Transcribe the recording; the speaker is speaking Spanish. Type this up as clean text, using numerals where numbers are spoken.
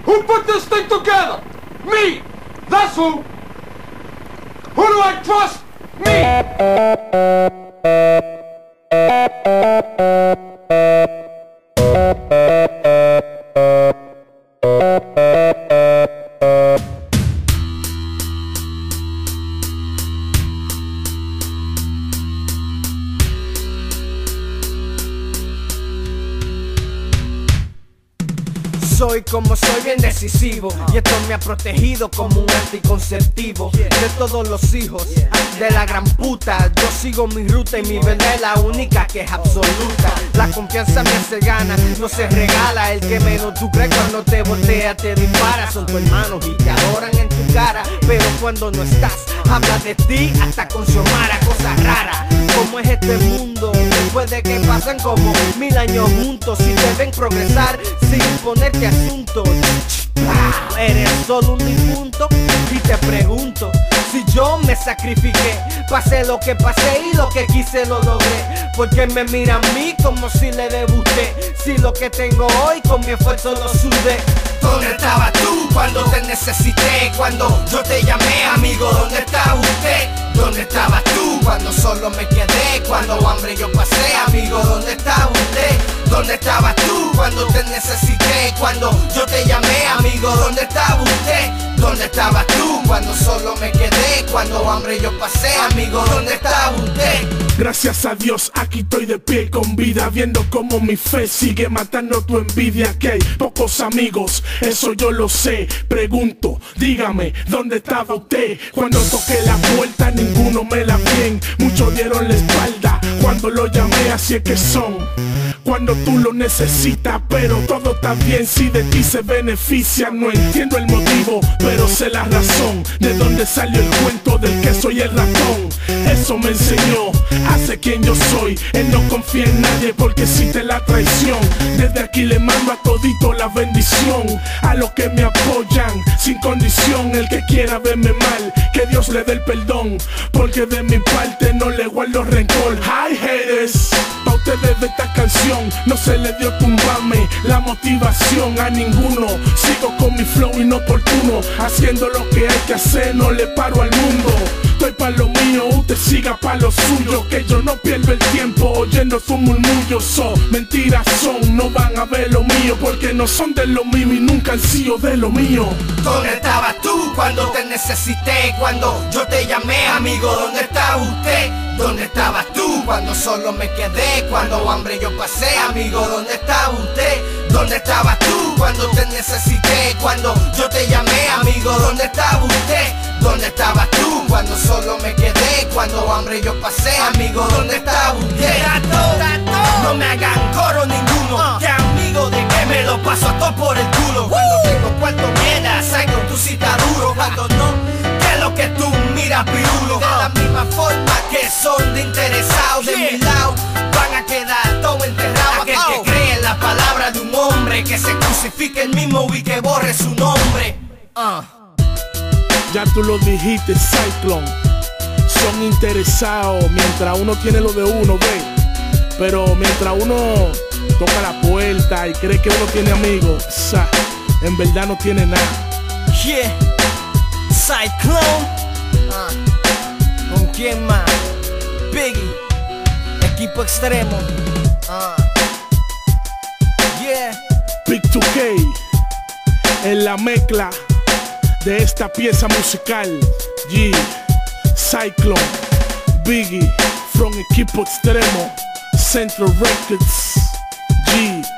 Who put this thing together? Me! That's who! Who do I trust? Me! Soy como soy, bien decisivo, y esto me ha protegido como un anticonceptivo de todos los hijos de la gran puta. Yo sigo mi ruta y mi verdad es la única que es absoluta. La confianza me hace gana, no se regala. El que menos tú crees cuando te voltea te dispara. Son tus hermanos y te adoran en tu cara, pero cuando no estás habla de ti hasta con Xiomara, cosas raras. Como es este mundo, después de que pasan como 1000 años juntos, y te ven progresar sin ponerte asuntos. Eres solo un difunto y te pregunto si yo me sacrifiqué, pasé lo que pasé y lo que quise lo logré. Porque me mira a mí como si le debuté, si lo que tengo hoy con mi esfuerzo lo sudé. ¿Dónde estabas tú cuando te necesité? Cuando yo te llamé, amigo, ¿dónde estaba usted? ¿Dónde estabas tú cuando solo me quedé? Cuando hambre yo pasé, amigo, ¿dónde estaba usted? ¿Dónde estabas tú cuando te necesité? Cuando yo te llamé, amigo, ¿dónde estaba usted? ¿Dónde estabas tú cuando solo me quedé? Cuando hambre yo pasé, amigo, ¿dónde estaba usted? Gracias a Dios aquí estoy de pie con vida, viendo como mi fe sigue matando tu envidia. Que hay pocos amigos, eso yo lo sé. Pregunto, dígame, ¿dónde estaba usted? Cuando toqué la puerta ninguno me la bien. Muchos dieron la espalda cuando lo llamé, así es que son cuando tú lo necesitas, pero todo está bien si de ti se beneficia. No entiendo el motivo, pero sé la razón de dónde salió el cuento del queso y el ratón. Eso me enseñó, hace quien yo soy. Él no confía en nadie porque existe la traición. Desde aquí le mando a todito la bendición, a los que me apoyan sin condición. El que quiera verme mal, que Dios le dé el perdón, porque de mi parte no le guardo rencor. Hi haters, pa' ustedes de esta canción no se le dio tumbarme la motivación a ninguno. Sigo con mi flow inoportuno, haciendo lo que hay que hacer, no le paro al mundo. Estoy pa' lo mío, usted siga pa' lo suyo, que yo no pierdo el tiempo oyendo su murmullo. Mentiras son, no van a ver lo mío, porque no son de lo mío y nunca han sido de lo mío. ¿Dónde estabas tú cuando te necesité? Cuando yo te llamé, amigo, ¿dónde estaba usted? ¿Dónde estabas tú cuando solo me quedé? Cuando hambre yo pasé, amigo, ¿dónde estaba usted? ¿Dónde estabas tú cuando te necesité? Cuando yo te llamé, amigo, ¿dónde estaba usted? ¿Dónde estabas tú cuando solo me quedé? Cuando hambre yo pasé, amigo, ¿dónde estaba usted? No me hagan coro ninguno, que amigo de que me lo paso a todo por el culo. Cuando tengo cuarto mierda, salgo tú si está duro. Cuando no, que lo que tú miras pirulo. De la misma forma que son de interesados de mi lado, van a quedar todo enterrado. Aquel que cree en la palabra de un hombre, que se crucifique el mismo y que borre su nombre. Ya tú lo dijiste, Cyclone. Son interesados mientras uno tiene lo de uno, ve. Pero mientras uno toca la puerta y cree que uno tiene amigos, en verdad no tiene nada. Yeah, Cyclone. ¿Con quién más? Biggie, equipo extremo. Yeah, Big 2K en la mezcla de esta pieza musical. G, Cyclone, Biggie, from equipo extremo, Central Records. G.